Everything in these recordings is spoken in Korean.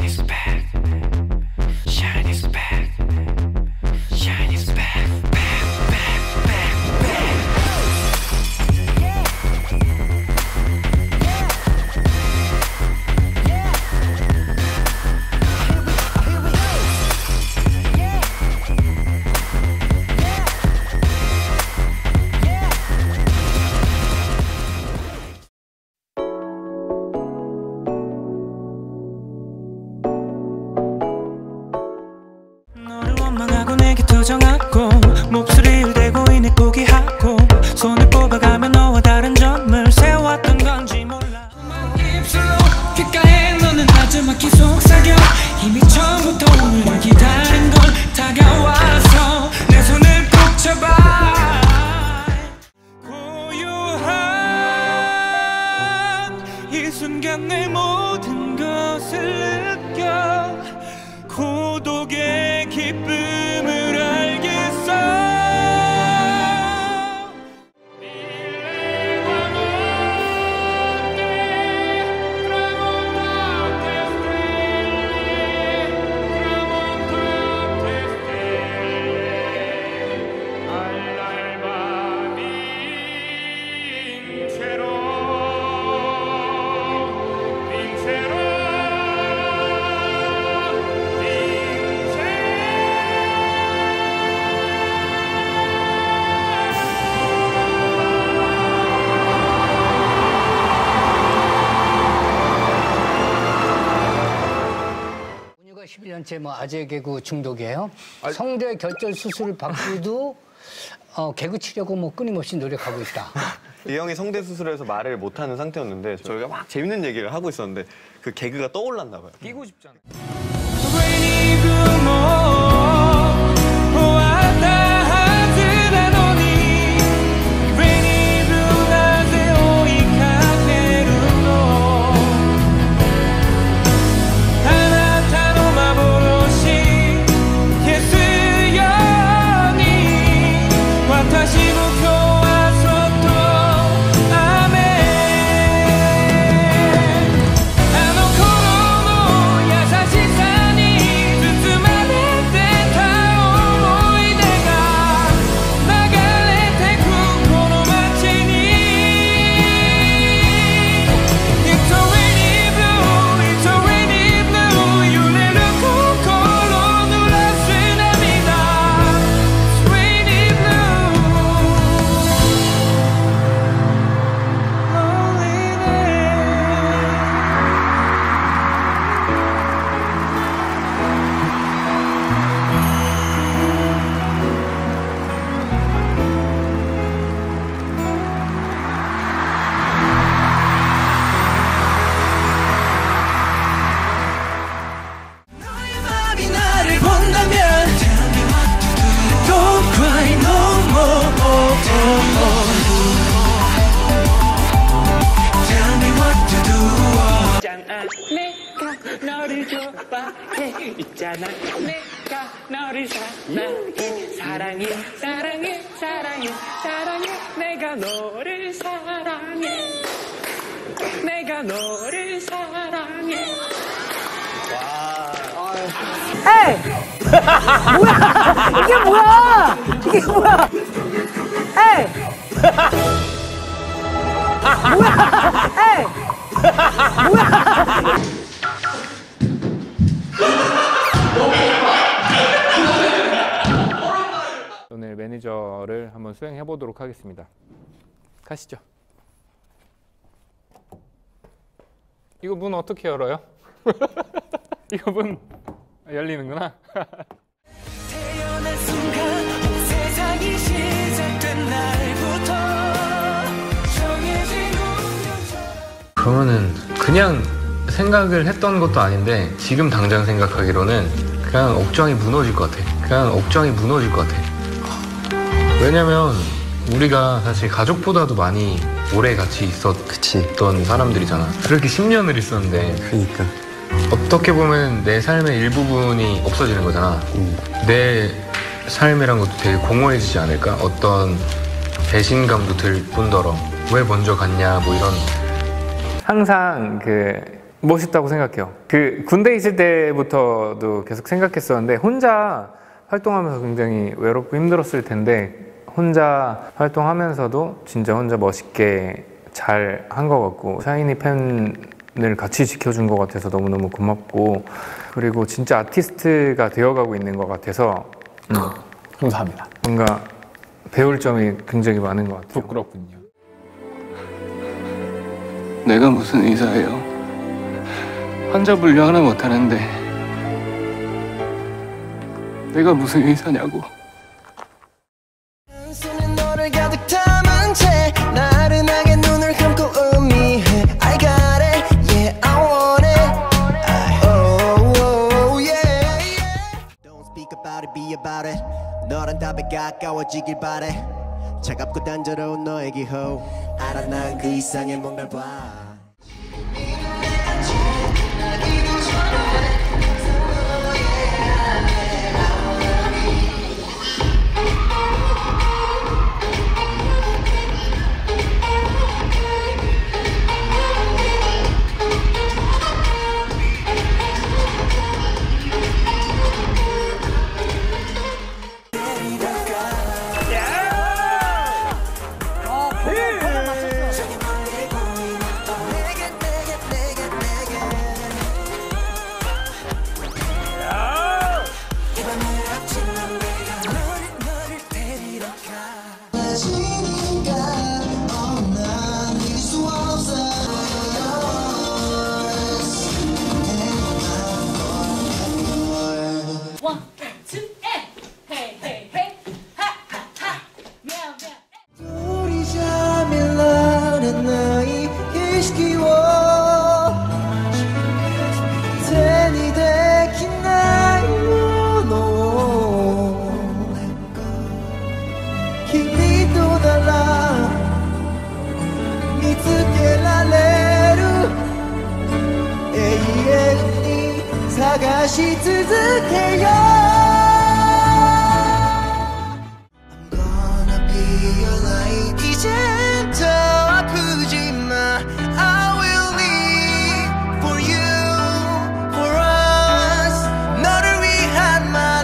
is back. Shine is back. Shine is back. Back, back, back, back. 원망하고 내게 도정하고 목소리를 대고 이내 포기하고 손을 뽑아가며 너와 다른 점을 세웠던 건지 몰라. 입술로 귓가에 너는 마지막히 속삭여 이미 처음부터 오늘을 기다린 걸 다가와서 내 손을 꼭 잡아. 고요한 이 순간 내 모든 것을 느껴 고독의 기쁨을 알겠어. 본유가 11년째 뭐 아재 개그 중독이에요. 성대 결절 수술을 받고도 개그 치려고 뭐 끊임없이 노력하고 있다. 이 형이 성대 수술해서 말을 못하는 상태였는데 저희가 막 재밌는 얘기를 하고 있었는데 그 개그가 떠올랐나 봐요. 끼고 싶잖아. 너를 좋아해 있잖아. 내가 너를 사랑해 사랑해 사랑해 사랑해 사랑해 내가 너를 사랑해 내가 너를 사랑해. 에이! 뭐야! 이게 뭐야! 이게 뭐야! 에이! 뭐야! 에이! 뭐야! 오늘 매니저를 한번 수행해 보도록 하겠습니다. 가시죠. 이거 문 어떻게 열어요? 이거 문 열리는구나. 태어난 순간 세상이 시작된 날부터 정해진 운명처럼. 그러면은 그냥 생각을 했던 것도 아닌데 지금 당장 생각하기로는 그냥 억장이 무너질 것 같아. 그냥 억장이 무너질 것 같아. 왜냐면 우리가 사실 가족보다도 많이 오래 같이 있었던 사람들이잖아. 그렇게 10년을 있었는데 그러니까 어떻게 보면 내 삶의 일부분이 없어지는 거잖아. 내 삶이란 것도 되게 공허해지지 않을까? 어떤 배신감도 들 뿐더러 왜 먼저 갔냐 뭐 이런. 항상 그 멋있다고 생각해요. 그 군대 있을 때부터도 계속 생각했었는데 혼자 활동하면서 굉장히 외롭고 힘들었을 텐데 혼자 활동하면서도 진짜 혼자 멋있게 잘 한 것 같고 샤이니 팬을 같이 지켜준 것 같아서 너무너무 고맙고 그리고 진짜 아티스트가 되어가고 있는 것 같아서 감사합니다. 뭔가 배울 점이 굉장히 많은 것 같아요. 부끄럽군요. 내가 무슨 의사예요? 환자 분류 하나 못하는데 내가 무슨 의사냐고. 너를 가득 담은 채 나른하게 눈을 감고 음미해 I got it, yeah I want it oh yeah Don't speak about it, be about it 너란 답에 가까워지길 바래 차갑고 단조로운 너의 기호 알아 난 그 이상의 뭔가를 봐 다시続けよ I'm gonna be your light 이젠 더 아프지 마 I will live for you for us 너를 위한 my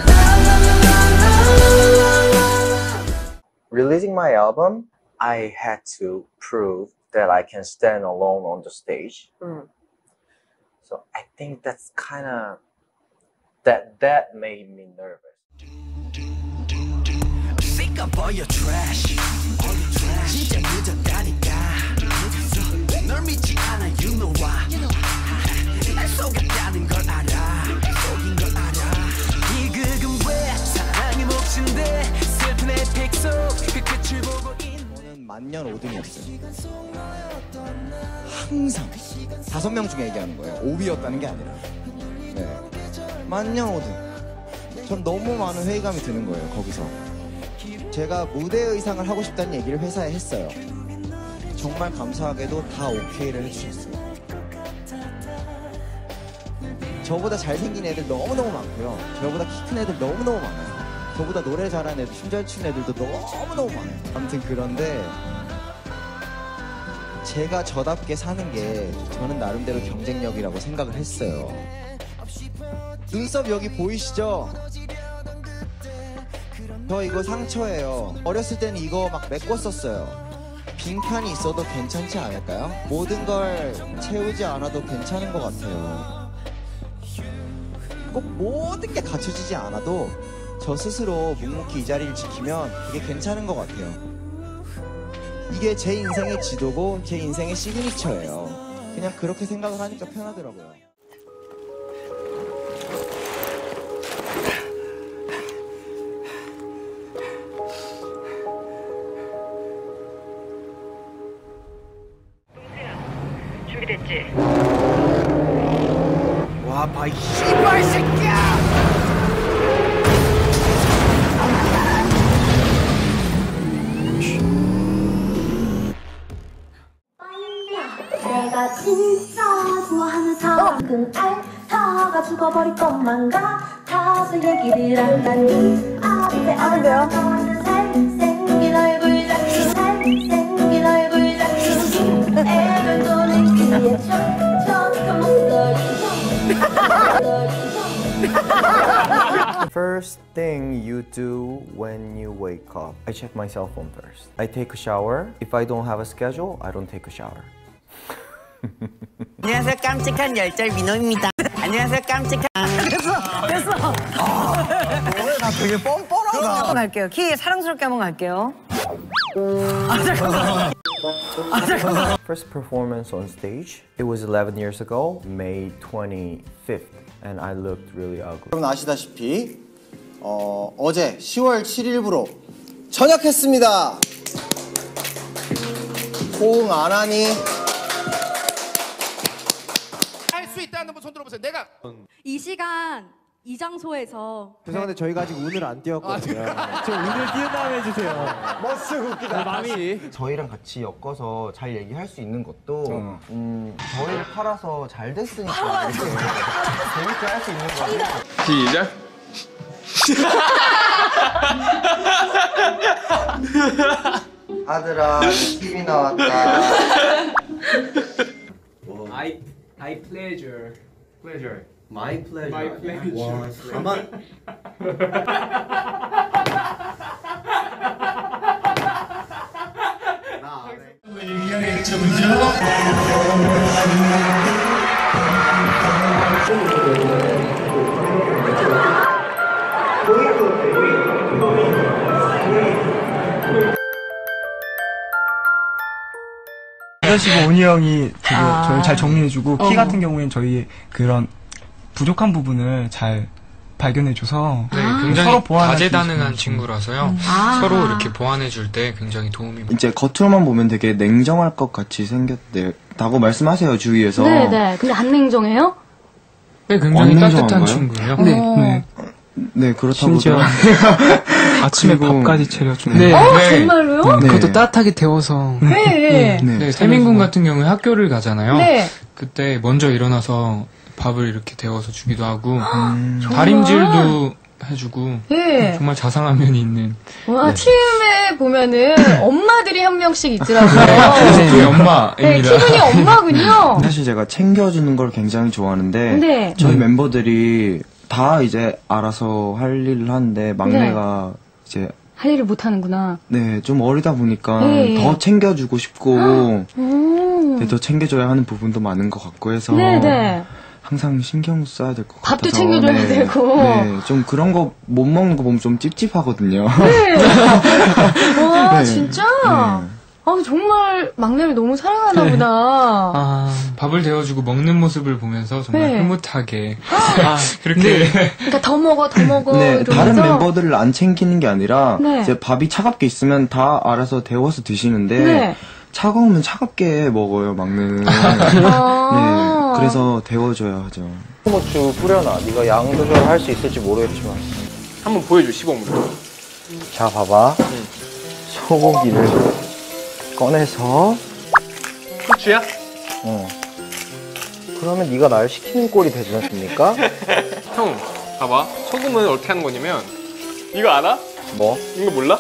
love Releasing my album, I had to prove that I can stand alone on the stage. So I think that's kind of that made me nervous. Sick of all your trash. 진짜 늦었다니까. 널 믿지 않아, you know why. 날 속았다는 걸 알아. 속인 걸 알아. 비극은 왜 사랑이 몫인데 슬픈 에픽 속 그 끝을 보고 있는. 저는 만년 5등이었어요. 항상 5명 중에 얘기하는 거예요. 5위였다는 게 아니라. 네. 만년 5등. 전 너무 많은 회의감이 드는 거예요, 거기서. 제가 무대 의상을 하고 싶다는 얘기를 회사에 했어요. 정말 감사하게도 다 오케이를 해주셨어요. 저보다 잘생긴 애들 너무너무 많고요. 저보다 키 큰 애들 너무너무 많아요. 저보다 노래 잘하는 애들, 춤 잘 추는 애들도 너무너무 많아요. 아무튼 그런데 제가 저답게 사는 게 저는 나름대로 경쟁력이라고 생각을 했어요. 눈썹 여기 보이시죠? 저 이거 상처예요. 어렸을 때는 이거 막 메꿨었어요. 빈칸이 있어도 괜찮지 않을까요? 모든 걸 채우지 않아도 괜찮은 것 같아요. 꼭 모든 게 갖춰지지 않아도 저 스스로 묵묵히 이 자리를 지키면 그게 괜찮은 것 같아요. 이게 제 인생의 지도고 제 인생의 시그니처예요. 그냥 그렇게 생각을 하니까 편하더라고요. 준비됐지? 와, 봐, 이 씨발 새끼야! 내가 진짜 좋아하는 사람은 알다가 죽어버릴 것만 같아서 얘기를 한다니 앞에 얼굴 잘생긴 얼굴 잡기 잘생긴 얼굴 잡기 애들 도는 귀에 촉촉한 목소리 First thing you do when you wake up, I check my cell phone first. I take a shower. If I don't have a schedule, I don't take a shower. 안녕하세요, 깜찍한 열절 민호입니다. 안녕하세요, 깜찍한. 됐어. 나 되게 뻔뻔하다. 한번 갈게요. 키 사랑스럽게 한번 갈게요. 잠깐만. First performance on stage, it was 11 years ago, May 25th, and I looked really ugly. 여러분 아시다시피 어제 10월 7일부로 전역했습니다. 호응 안 하니? 할 수 있다는 분 손 들어보세요. 내가 이 시간 이 장소에서 죄송한데 저희가 아직 운을 안 띄웠거든요. 저 운을 띄운 다음에 해주세요. 멋지고 웃기다. 마음이 저희랑 같이 엮어서 잘 얘기할 수 있는 것도 저희를 팔아서 잘 됐으니까 이렇게 재밌게 할 수 있는 거예요. 시작. 아들아, TV 나왔다. I pleasure. My pleasure. My pleasure. 와, 가만. 여자시고 온희 형이 되게 저를 잘 정리해주고 키 같은 경우에는 저희 그런 부족한 부분을 잘 발견해줘서 네, 굉장히 서로 보완할 다재다능한 친구라서요. 서로 이렇게 보완해줄 때 굉장히 도움이 많아요. 이제 겉으로만 보면 되게 냉정할 것 같이 생겼다고 말씀하세요, 주위에서. 네네. 근데 안 냉정해요? 네, 굉장히 따뜻한 친구예요. 네, 그렇다고. 심지어 아침에 밥까지 차려주는. 네. 정말로요? 그것도 따뜻하게 데워서. 네. 네, 태민군 같은 경우에 학교를 가잖아요. 네. 그때 먼저 일어나서 밥을 이렇게 데워서 주기도 하고 다림질도 해주고 네. 정말 자상한 면이 있는. 와, 팀에 보면은 엄마들이 한 명씩 있더라고요. 우리 엄마입니다. 네, 키군이 엄마군요. 사실 제가 챙겨주는 걸 굉장히 좋아하는데 네. 저희 멤버들이 다 이제 알아서 할 일을 하는데 막내가 이제 할 일을 못 하는구나. 네, 좀 어리다 보니까 네. 더 챙겨주고 싶고 네, 더 챙겨줘야 하는 부분도 많은 것 같고 해서 네네. 항상 신경 써야 될 것 같아서 밥도 챙겨줘야 되고. 네, 좀 그런 거 못 먹는 거 보면 좀 찝찝하거든요. 네. 와, 네. 진짜? 네. 정말 막내를 너무 사랑하나 보다. 밥을 데워주고 먹는 모습을 보면서 정말 네. 흐뭇하게 그렇게 그러니까 더 먹어 네, 이러면서. 다른 멤버들을 안 챙기는 게 아니라 네. 이제 밥이 차갑게 있으면 다 알아서 데워서 드시는데 네. 차가우면 차갑게 먹어요, 막내는. 네, 그래서 데워줘야 하죠. 소고추 뿌려놔. 네가 양 조절할 수 있을지 모르겠지만. 한번 보여줘, 시범으로. 자, 봐봐. 소고기를 꺼내서. 후추야? 응. 그러면 네가 날 시키는 꼴이 되지 않습니까? 형, 봐봐. 소금은 어떻게 하는 거냐면 이거 알아? 뭐? 이거 몰라?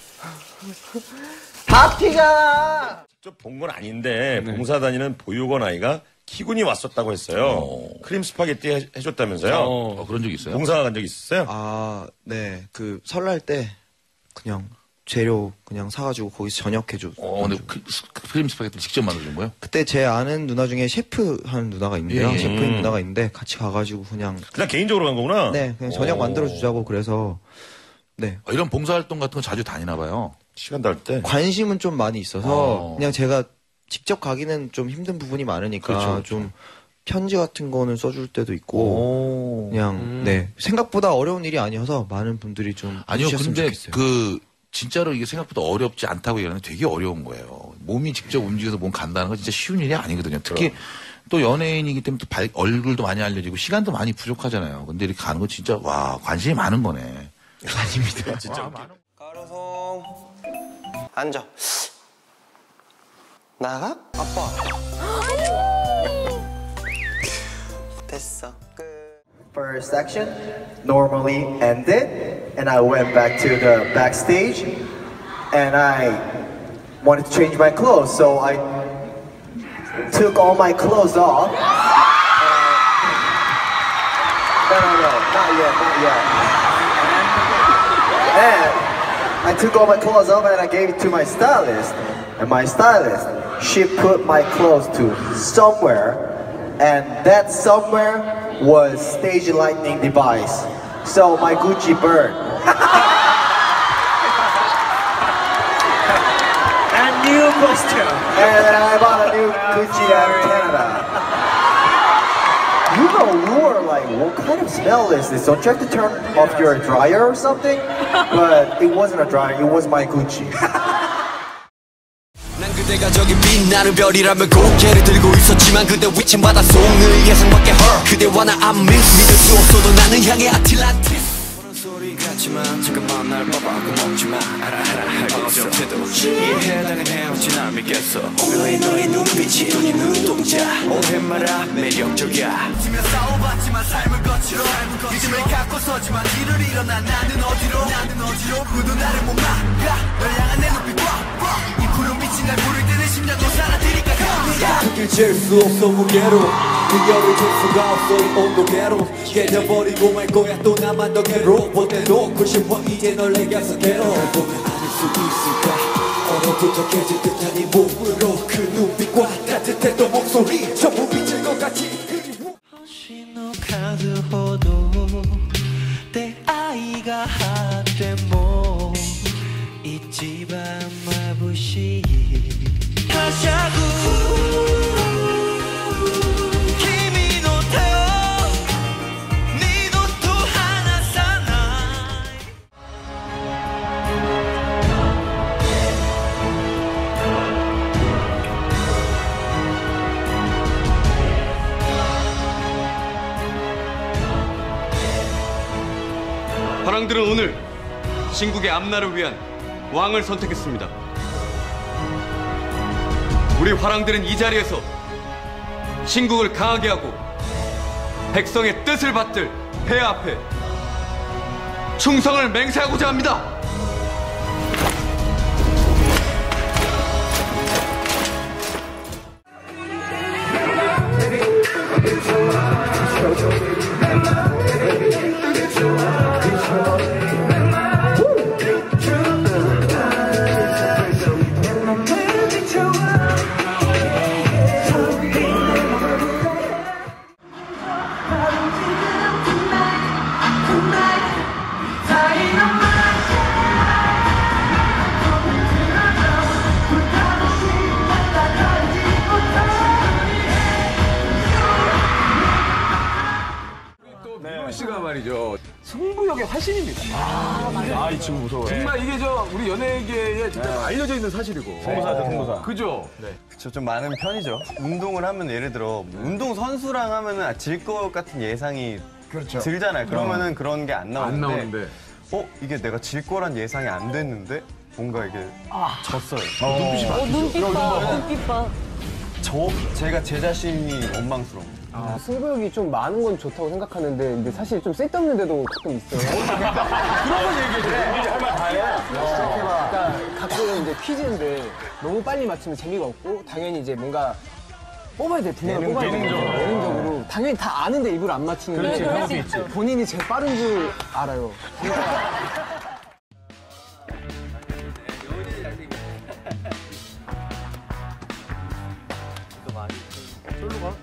다 튀잖아. 직접 본 건 아닌데 봉사 다니는 보육원 아이가 키군이 왔었다고 했어요. 크림 스파게티 해줬다면서요? 그런 적 있어요? 봉사 간 적 있었어요? 아, 네. 그 설날 때 그냥 재료 그냥 사가지고 거기서 저녁해줘. 근데 크림 스파게티 직접 만들어준 거예요? 그때 제 아는 누나 중에 셰프 하는 누나가 있는데요. 예. 셰프인 누나가 있는데 같이 가가지고 그냥 개인적으로 간 거구나? 네, 그냥 저녁 만들어주자고 그래서 네. 이런 봉사활동 같은 거 자주 다니나 봐요. 시간 날 때? 관심은 좀 많이 있어서 그냥 제가 직접 가기는 좀 힘든 부분이 많으니까 그렇죠. 좀 편지 같은 거는 써줄 때도 있고 그냥 네 생각보다 어려운 일이 아니어서 많은 분들이 좀 아니요, 해주셨으면 근데 좋겠어요. 진짜로 이게 생각보다 어렵지 않다고 얘기하는 되게 어려운 거예요. 몸이 직접 움직여서 몸 간다는 건 진짜 쉬운 일이 아니거든요. 특히 또 연예인이기 때문에 또 얼굴도 많이 알려지고 시간도 많이 부족하잖아요. 근데 이렇게 가는 거 진짜 와 관심이 많은 거네. 아닙니다. 진짜. 가로송 앉아. 나가? 아빠. 됐어. First section normally ended, and I went back to the backstage, and I wanted to change my clothes, so I took all my clothes off. No, not yet. And I took all my clothes off and I gave it to my stylist. And my stylist, she put my clothes to somewhere. And that somewhere was stage lighting device. So my Gucci burned. And new costume. And I bought a new Gucci out of Canada. You know, you were like, what kind of smell is this? Don't you have to turn off your dryer or something? But it wasn't a dryer, it was my Gucci. 난 그대가 저기 빛나는 별이라면 고개를 들고 있었지만 그대 위치마다 송을 예상밖에 그대와 나 I'm miss 믿을 수 없어도 나는 향해 아틀란티스 그런 소리 같지만 잠깐만 날 봐봐 고맙지마 알아 알겠어 이해해 나는 헤어진 안 믿겠어 오묘해 너의 눈빛이 너의 눈동자 오해 마라 매력적이야 지며 싸워봤지만 삶을 거칠어 믿음을 갖고 서지만 길을 잃어 나는 어디로 누구도 나를 못 막아 널 향한 내 눈빛 이 푸른 빛이 날 부를 때는 심장도 사라지니까 숨길 잴수 없어 무게로 그녀를 줄 수가 없어 이 온도계로 깨져버리고 말 거야 또 나만 더 괴로워 내놓고 싶어 이제 널 내게서 괴로워 보면 아닐 수 있을까 얼어붙어 깨질 듯한 이 몸으로 그 눈빛과 따뜻했던 목소리 전부 비칠 것 같이 星の数ほど出会いがあっても一番眩しいはしゃぐ君の手を二度と離さない 화랑들은 오늘 신국의 앞날을 위한 왕을 선택했습니다. 우리 화랑들은 이 자리에서 신국을 강하게 하고 백성의 뜻을 받들 폐하 앞에 충성을 맹세하고자 합니다. 씨가 말이죠. 승부욕의 화신입니다. 맞아요. 이 친구 무서워요. 정말 이게 우리 연예계에 진짜 알려져 있는 사실이고. 승부사죠, 승부사. 그죠? 네. 그쵸, 좀 많은 편이죠. 운동을 하면 예를 들어 운동 선수랑 하면은 질 것 같은 예상이 들잖아요. 그러면은 그런 게 안 나오는데. 이게 내가 질 거란 예상이 안 됐는데 뭔가 이게 졌어요. 눈빛이 바뀌죠. 눈빛 봐. 제가 제 자신이 원망스러워. 승부욕이 좀 많은 건 좋다고 생각하는데 근데 사실 좀 쓸데없는 데도 가끔 있어요. 그런 건 얘기해. 할 말 다 해. 그러니까 가끔 이제 퀴즈인데 너무 빨리 맞추면 재미가 없고 당연히 이제 뭔가 뽑아야 돼. 분야를 뽑아야 돼. 예능적으로. 당연히 다 아는데 일부러 안 맞추는 그렇지, 그럴 수 있지. 본인이 제일 빠른 줄 알아요. 저기로 가.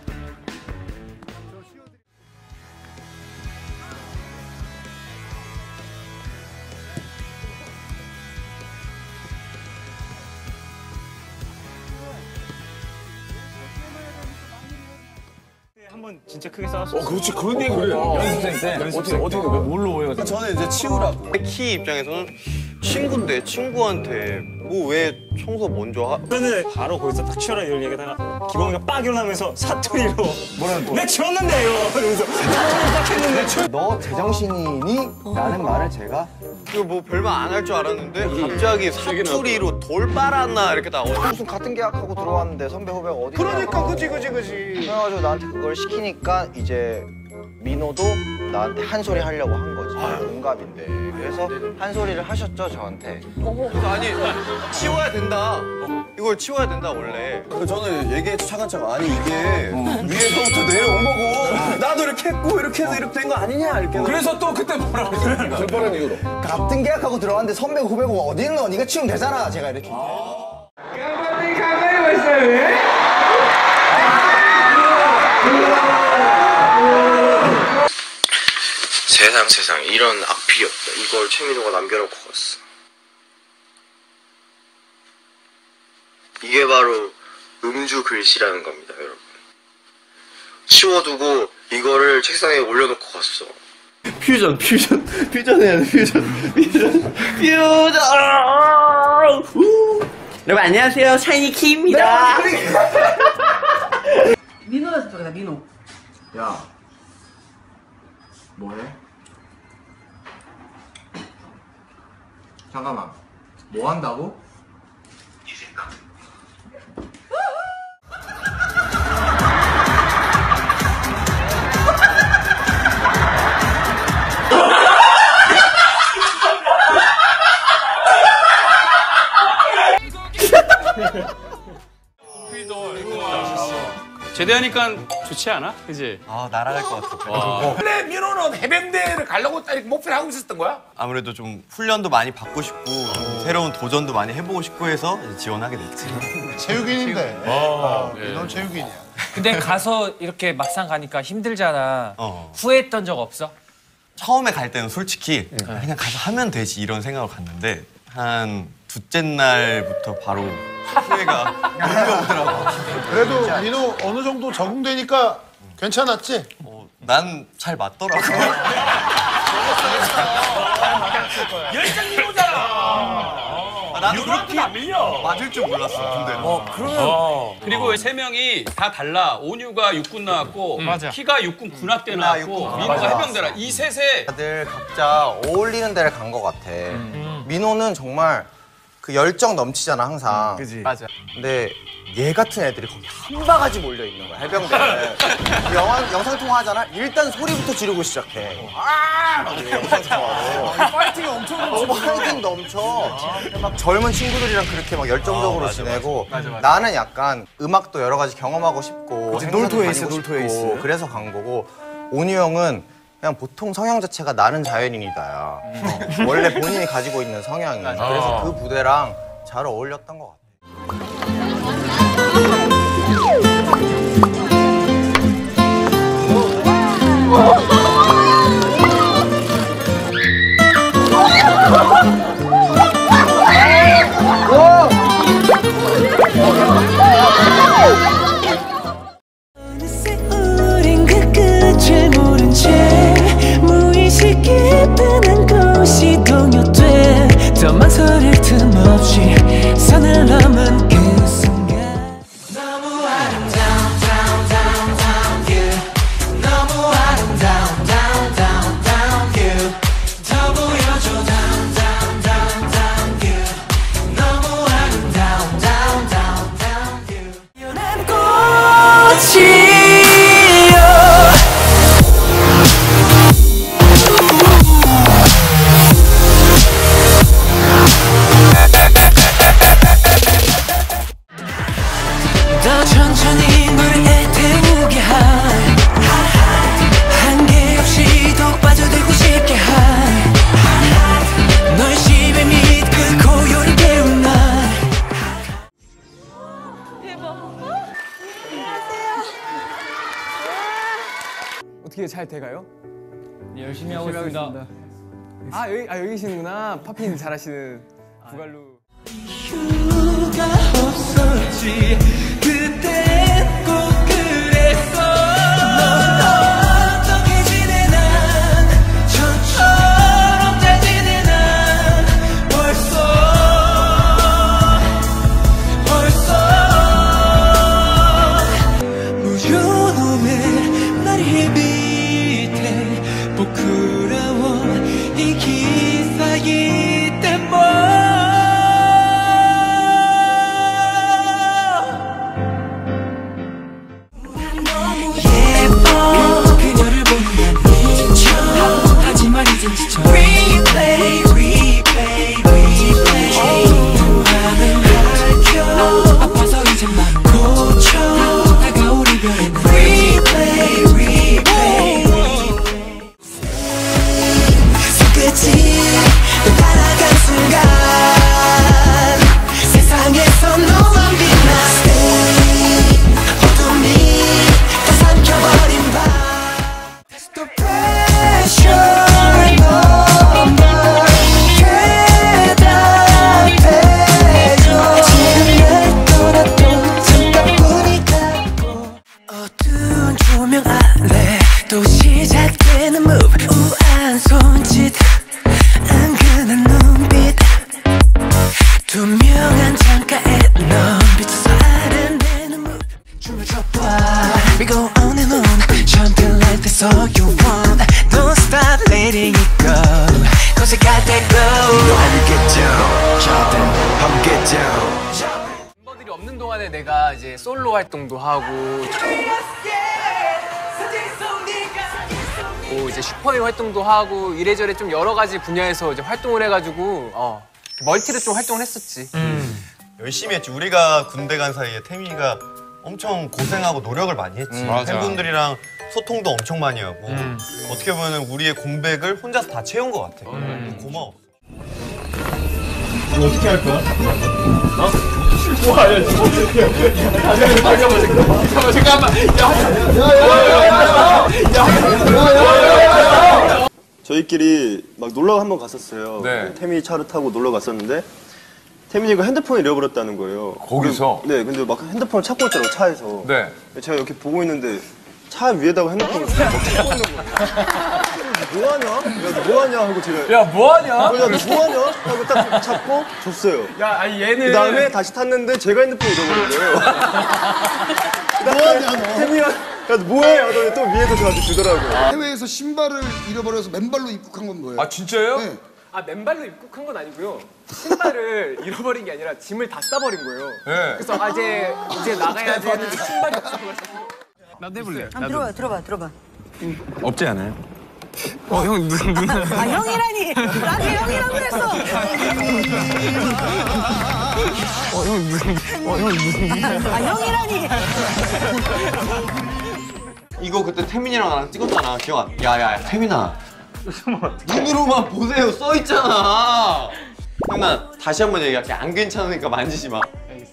한번 진짜 크게 싸웠어. 그렇지. 그런 얘기 그래. 연습생 때. 어떻게 뭘로 오해가? 저는 이제 치우라고. 키 입장에서는 친구인데 친구한테 뭐 왜 청소 먼저 하? 저는 바로 거기서 딱 치워라 이런 얘기하다가 기범이가 빡 일어나면서 사투리로 뭐라는 내 치웠는데요. 이러면서 빡 했는데 너 제정신이니? 라는 말을 제가 이거 뭐 별말 안 할 줄 알았는데 갑자기 사투리로 돌 빨았나 이렇게 다 무슨 같은 계약하고 들어왔는데 선배 후배가 어디 그러니까 그지. 그래가지고 나한테 그걸 시키니까 이제 민호도 나한테 한 소리 하려고 한 거지. 동갑인데. 그래서 한 소리를 하셨죠, 저한테. 아니, 치워야 된다. 이걸 치워야 된다, 원래. 저는 얘기했죠, 차근차근. 아니, 이게 위에서부터 내려온 거고, 나도 이렇게 했고, 이렇게 해서 이렇게 된 거 아니냐, 이렇게. 그래서 또 그때 뭐라고 했습니까? 불편한 이유로. 같은 계약하고 들어갔는데 선배고 후배고 어디 있노? 네가 치우면 되잖아, 제가 이렇게. 세상 이런 악필이 없다. 이걸 최민호가 남겨놓고 갔어. 이게 바로 음주 글씨라는 겁니다, 여러분. 치워두고 이거를 책상에 올려놓고 갔어. 퓨전 해야 돼, 퓨전. 여러분, 안녕하세요. 샤이니 키입니다. 민호가 저쪽이다, 민호. 야, 뭐해? 잠깐만, 뭐 한다고? 이 생각. 제대하니까 좋지 않아? 그지? 아, 날아갈 것 같아. 원래 민호는 해병대를 가려고 딱 이렇게 목표를 하고 있었던 거야? 아무래도 좀 훈련도 많이 받고 싶고, 새로운 도전도 많이 해보고 싶고 해서 이제 지원하게 됐지. 체육인인데. 민호는 체육인이야. 근데 가서 이렇게 막상 가니까 힘들잖아. 후회했던 적 없어? 처음에 갈 때는 솔직히 그냥 가서 하면 되지 이런 생각으로 갔는데 한 둘째 날부터 바로 후회가 밀려오더라고. 그래도 민호 어느 정도 적응되니까 괜찮았지? 난 잘 맞더라고. 열정 민호잖아. 나도 그렇게 안 밀려. 맞을 줄 몰랐어, 군대는. 그리고 세 명이 다 달라. 온유가 육군 나왔고, 맞아. 키가 육군 군악대 나왔고, 민호가 해병대라. 이 셋에 다들 각자 어울리는 데를 간 것 같아. 민호는 정말 그 열정 넘치잖아, 항상. 그지. 맞아. 근데 얘 같은 애들이 거기 한 바가지 몰려 있는 거야, 해병대는. 영상 통화하잖아? 일단 소리부터 지르고 시작해. 영상 통화로. 파이팅이 엄청 넘쳐. 파이팅 넘쳐. 막 젊은 친구들이랑 그렇게 막 열정적으로 지내고. 나는 약간 음악도 여러 가지 경험하고 싶고. 놀토에이스. 그래서 간 거고. 온유 형은 그냥 보통 성향 자체가 나는 자연인이다야. 원래 본인이 가지고 있는 성향이. 그래서 그 부대랑 잘 어울렸던 것 같아. 우린 그 끝을 모른 채 무의식 깊은 한 곳이 동요돼 더 망설일 틈 없이 선을 넘은 그 순간 너무 아름다운 down down down you 너무 아름다운 down down down you 더 보여줘 down down down down you 너무 아름다운 down down down you 연한 꽃이 더 천천히 물에 태우게 한계 없이 더욱 빠져들고 싶게 널 심해 밑 그 고요를 깨운 날 어떻게 잘 돼가요? 열심히 하고 있습니다. 여기 계시는구나. 팝핀 잘하시는 부갈루. 이유가 없었지 그때 꼭 그랬어 넌 어떻게 지내 난 저처럼 잘 지내 난 벌써 무료놈의 나의 밑에 부끄러워 이 기사이 때문에 그녀를 보는 시작되는 move 우아한 손짓 은근한 눈빛 투명한 창가에 넌 비춰서 아른대는 move 춤을 춰봐 We go on and on Something like this all you want Don't stop letting it go Cause I got that glow You know how we get down Something how we get down 멤버들이 없는 동안에 내가 이제 솔로 활동도 하고 이제 슈퍼히어로 활동도 하고 이래저래 좀 여러 가지 분야에서 이제 활동을 해가지고 멀티로 좀 활동을 했었지. 열심히 했지. 우리가 군대 간 사이에 태민이가 엄청 고생하고 노력을 많이 했지. 팬분들이랑 소통도 엄청 많이 하고 어떻게 보면 우리의 공백을 혼자서 다 채운 것 같아. 고마워. 이거 어떻게 할 거야? 와, 야, 잠깐만. 저희끼리 막 놀러 한번 갔었어요. 네. 태민이 차를 타고 놀러 갔었는데 태민이가 핸드폰을 잃어버렸다는 거예요. 거기서? 네, 근데 막 핸드폰을 찾고 있더라고 차에서. 네. 제가 이렇게 보고 있는데 차 위에다가 핸드폰을 막 찾고 있는 거예요. 뭐하냐? 야, 너 뭐하냐? 하고 제가 야, 뭐하냐? 야, 너 뭐하냐? 하고 딱 잡고 줬어요. 야, 아니 얘는 그 다음에 다시 탔는데 제가 핸드폰 잃어버린 거예요. 뭐하냐 너? 태민이가 야, 너 뭐해? 하더니 또 위에서 저한테 주더라고요. 해외에서 신발을 잃어버려서 맨발로 입국한 건 뭐예요? 아, 진짜요? 네. 맨발로 입국한 건 아니고요. 신발을 잃어버린 게 아니라 짐을 다 싸버린 거예요. 네. 그래서 이제 나가야지 했는데 신발이 없어가지고. 나도 해볼래. 한번 들어봐. 없지 않아요? 형 누나. 형이라니. 나도 형이라고 그랬어. 형이라니. 이거 그때 태민이랑 나랑 찍었잖아. 기억 안? 야야 태민아. 눈으로만 보세요. 써 있잖아. 형 나 다시 한번 얘기할게. 안 괜찮으니까 만지지 마.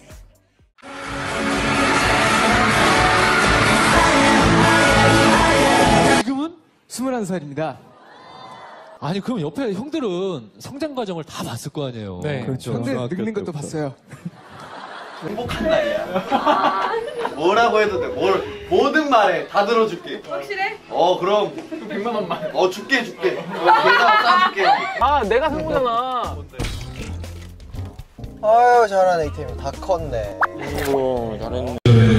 지금은 21살입니다. 아니 그럼 옆에 형들은 성장 과정을 다 봤을 거 아니에요. 네, 그렇죠. 형들 늙는 것도 봤어요. 행복한 날이야. 뭐라고 해도 돼. 뭐든 말해. 다 들어줄게. 확실해? 그럼. 100만 원만. 줄게. 계좌 싸줄게. 내가 산 거잖아. 아유 잘하네 이 팀이 다 컸네. 아이고 잘했네.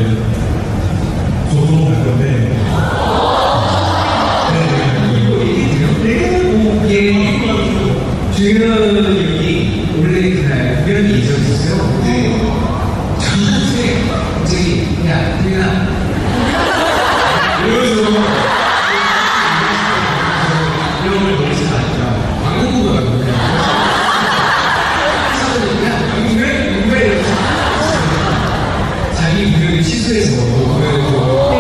지금 여기 원래 그날 공연이 있었어요. 저한테 갑자기 야 태민아 이러면서 이런 걸 너무 잘하니까 광고가 뭐냐 자기 공연을 취소해서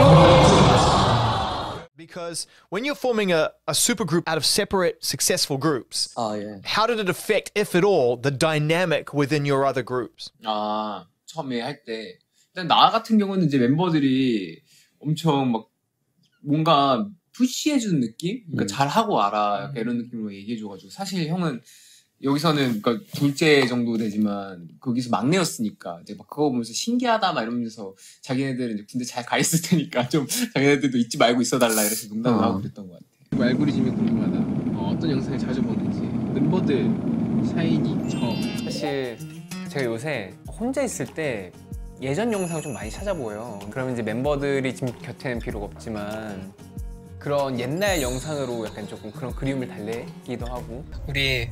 Because when you're forming a supergroup out of separate successful groups, how did it affect, if at all, the dynamic within your other groups? 처음에 할 때 일단 나 같은 경우는 이제 멤버들이 엄청 막 뭔가 푸시해주는 느낌? 그러니까 잘하고 알아. 약간 이런 느낌으로 얘기해줘가지고 사실 형은 여기서는 그러니까 둘째 정도 되지만 거기서 막내였으니까 이제 막 그거 보면서 신기하다 막 이러면서 자기네들은 이제 군대 잘 가 있을 테니까 좀 자기네들도 잊지 말고 있어달라 이래서 농담을 하고 그랬던 것 같아. 알고리즘이 궁금하다. 어떤 영상을 자주 보는지 멤버들, 샤이니, 저. 사실 제가 요새 혼자 있을 때 예전 영상을 좀 많이 찾아보여요. 그러면 이제 멤버들이 지금 곁에는 비록 없지만 그런 옛날 영상으로 약간 조금 그런 그리움을 달래기도 하고. 우리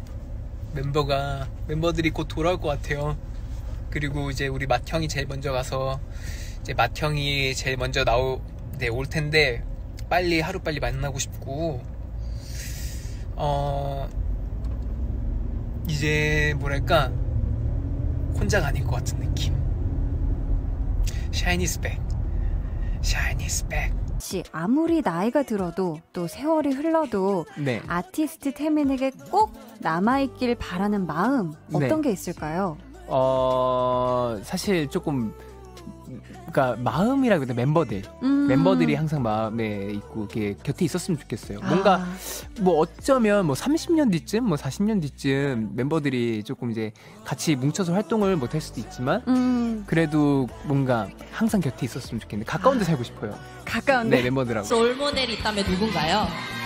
멤버들이 곧 돌아올 것 같아요. 그리고 이제 우리 맏형이 제일 먼저 가서 이제 맏형이 제일 먼저 올 텐데 빨리 하루빨리 만나고 싶고 이제 뭐랄까 혼자가 아닐 것 같은 느낌. Shiny is back. Shiny is back. 아무리 나이가 들어도 또 세월이 흘러도 아티스트 태민에게 꼭 남아있길 바라는 마음 어떤 게 있을까요? 사실 조금 그러니까 마음이라기보다 멤버들이 항상 마음에 있고 이렇게 곁에 있었으면 좋겠어요. 뭔가 뭐 어쩌면 뭐 30년 뒤쯤, 뭐 40년 뒤쯤 멤버들이 조금 이제 같이 뭉쳐서 활동을 못 할 수도 있지만 그래도 뭔가 항상 곁에 있었으면 좋겠는데 가까운 데 살고 싶어요. 가까운데? 네, 멤버들하고. 롤모델이 있다면 누군가요?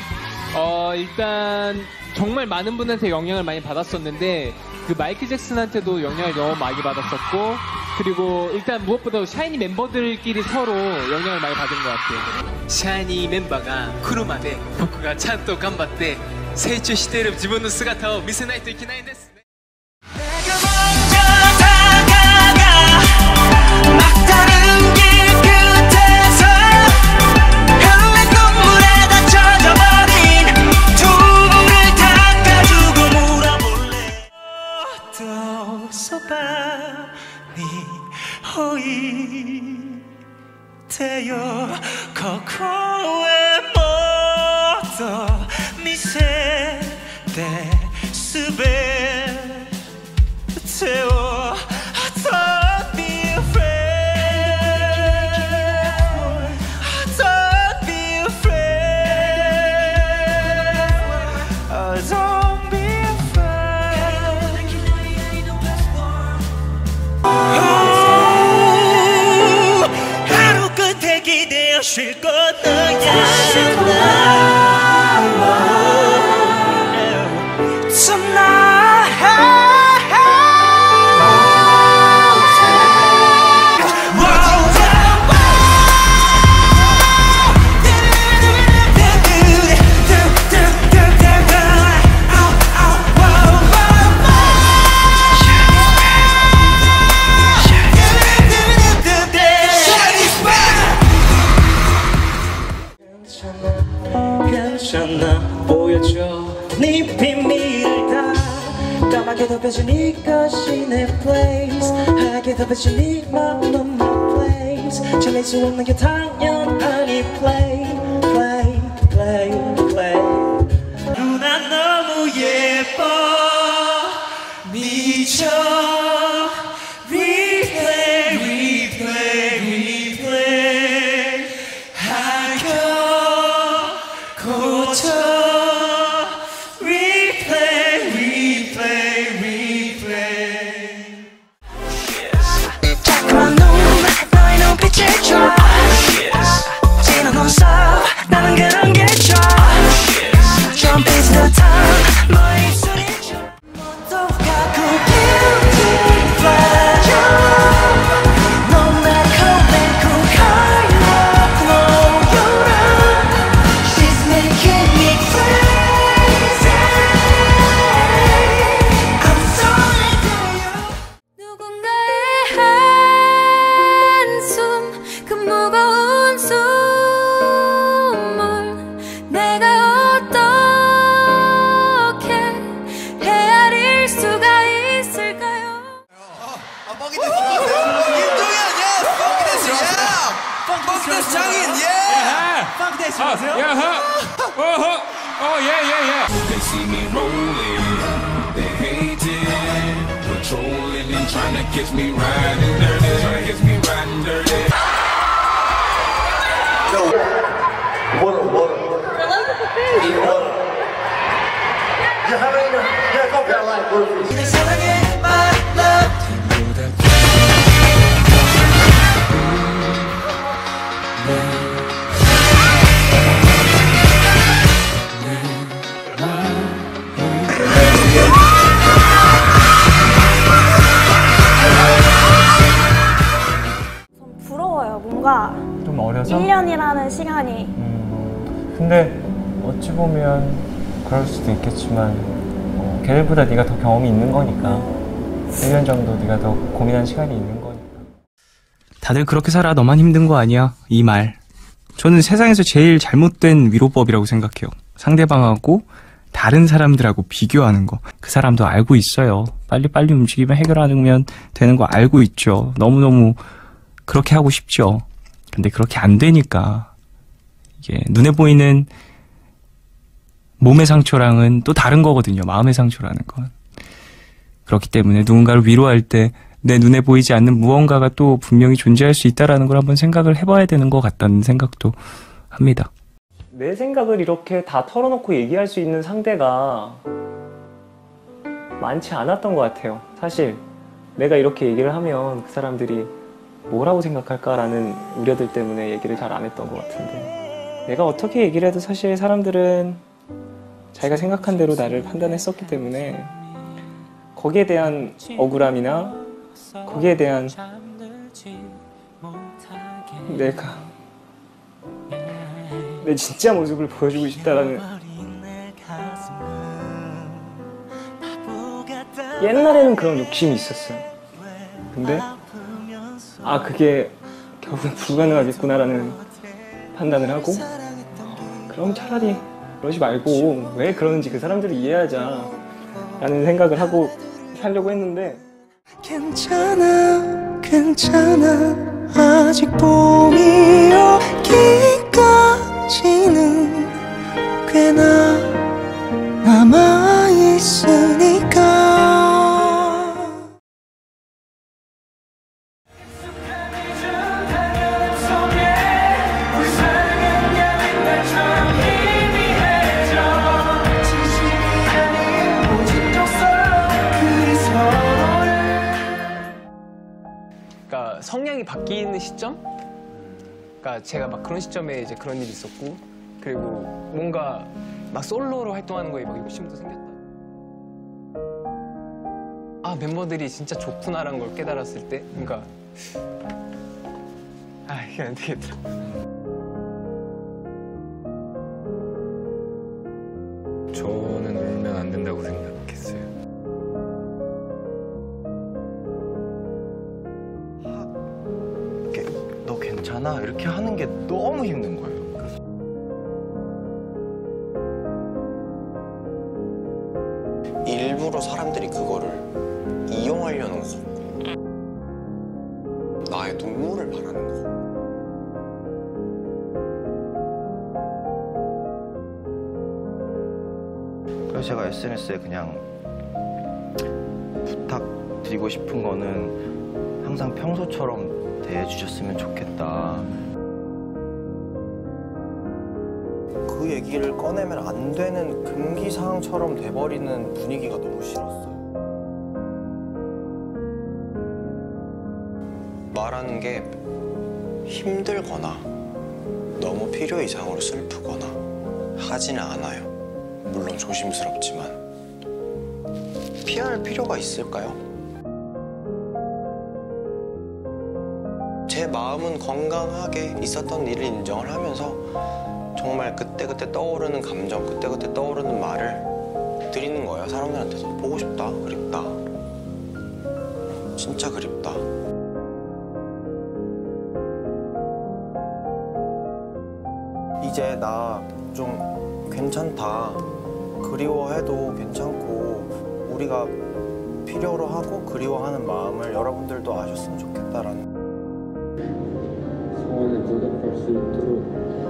일단 정말 많은 분한테 영향을 많이 받았었는데 그 마이클 잭슨한테도 영향을 너무 많이 받았었고 그리고 일단 무엇보다 샤이니 멤버들끼리 서로 영향을 많이 받은 것 같아요. 샤이니 멤버가 크루마で僕がちゃんと頑張って成長している自分の姿を見せないといけないんです。 ここへもっと見せて全てを Don't be afraid Don't be afraid Don't be 하루 끝에 기대어 쉴 거야 괜찮아 보여줘 네 비밀을 다 까맣게 덮여진 이것이 내 place 하얗게 덮여진 네 마음은 my place 잘릴 수 없는 게 당연하니 play play play play 누나 너무 예뻐 미쳐 replay replay replay 하겨 고쳐 replay replay replay 자꾸만 너의 눈빛을 줘 지나 non-stop 나는 그런 게 좋아 Jump is the time 너의 입술이 줘 모두 갖고 beauty pleasure 넌 달콤달콤 가요 flow you run She's making me crazy I'm so into you 누군가의 한숨 그 무거운 숨을 내가 어떻게 헤아릴 수가 있을까요? 펑키데스 장인 펑키데스 아세요? They see me rolling, they hate it, patrolling and trying to catch me riding dirty, trying to catch me riding dirty. 부러워요. 뭔가 좀 어려서? 1년이라는 시간이 근데 어찌 보면 그럴 수도 있겠지만 걔들보다 네가 더 경험이 있는 거니까 1년 정도 네가 더 고민한 시간이 있는 거니까. 다들 그렇게 살아 너만 힘든 거 아니야? 이 말. 저는 세상에서 제일 잘못된 위로법이라고 생각해요. 상대방하고 다른 사람들하고 비교하는 거. 그 사람도 알고 있어요. 빨리빨리 움직이면 해결하면 되는 거 알고 있죠. 너무너무 그렇게 하고 싶죠. 근데 그렇게 안 되니까 이게 눈에 보이는 몸의 상처랑은 또 다른 거거든요. 마음의 상처라는 건. 그렇기 때문에 누군가를 위로할 때 내 눈에 보이지 않는 무언가가 또 분명히 존재할 수 있다라는 걸 한번 생각을 해봐야 되는 것 같다는 생각도 합니다. 내 생각을 이렇게 다 털어놓고 얘기할 수 있는 상대가 많지 않았던 것 같아요. 사실 내가 이렇게 얘기를 하면 그 사람들이 뭐라고 생각할까라는 우려들 때문에 얘기를 잘 안 했던 것 같은데, 내가 어떻게 얘기를 해도 사실 사람들은 자기가 생각한 대로 나를 판단했었기 때문에 거기에 대한 억울함이나 거기에 대한 내가 내 진짜 모습을 보여주고 싶다라는, 옛날에는 그런 욕심이 있었어요. 근데 그게 결국은 불가능하겠구나라는 판단을 하고, 그럼 차라리 그러지 말고 왜 그러는지 그 사람들을 이해하자 라는 생각을 하고 살려고 했는데, 괜찮아 괜찮아 아직 봄이 오기까지는 꽤나 남아있으니까. 그러니까 성향이 바뀌는 시점? 그러니까 제가 막 그런 시점에 이제 그런 일이 있었고, 그리고 뭔가 막 솔로로 활동하는 거에 막 욕심도 생겼다. 멤버들이 진짜 좋구나라는 걸 깨달았을 때, 그러니까 이게 안 되겠더라. 저는 울면 안 된다고 생각했어요. 너 괜찮아? 이렇게 하는 게 너무 힘든 거예요. 일부러 사람들이 그거를 이용하려는 거 같고, 나의 눈물을 바라는 거 같고. 그래서 제가 SNS에 그냥 부탁드리고 싶은 거는 항상 평소처럼 대해주셨으면 좋겠다. 그 얘기를 꺼내면 안 되는 금기사항처럼 돼버리는 분위기가 너무 싫었어요. 말하는 게 힘들거나 너무 필요 이상으로 슬프거나 하지는 않아요. 물론 조심스럽지만. 피할 필요가 있을까요? 제 마음은 건강하게 있었던 일을 인정을 하면서 정말 그때그때 떠오르는 감정, 그때그때 떠오르는 말을 드리는 거예요. 사람들한테도. 보고 싶다, 그립다, 진짜 그립다. 이제 나 좀 괜찮다, 그리워해도 괜찮고 우리가 필요로 하고 그리워하는 마음을 여러분들도 아셨으면 좋겠다라는. 소원을 대답할 수 있도록